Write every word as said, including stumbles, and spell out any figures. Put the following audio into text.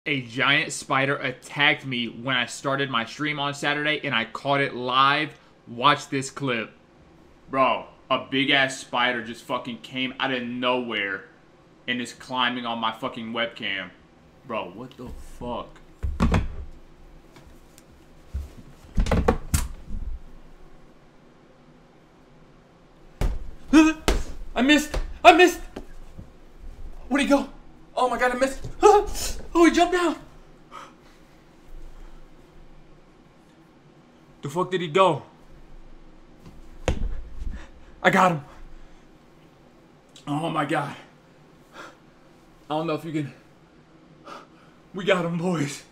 A giant spider attacked me when I started my stream on Saturday and I caught it live. Watch this clip. Bro, a big ass spider just fucking came out of nowhere and is climbing on my fucking webcam. Bro, what the fuck? I missed! I missed! Where'd he go? Oh my god, I missed! Oh, he jumped down! The fuck did he go? I got him! Oh my god. I don't know if you can... We got him, boys.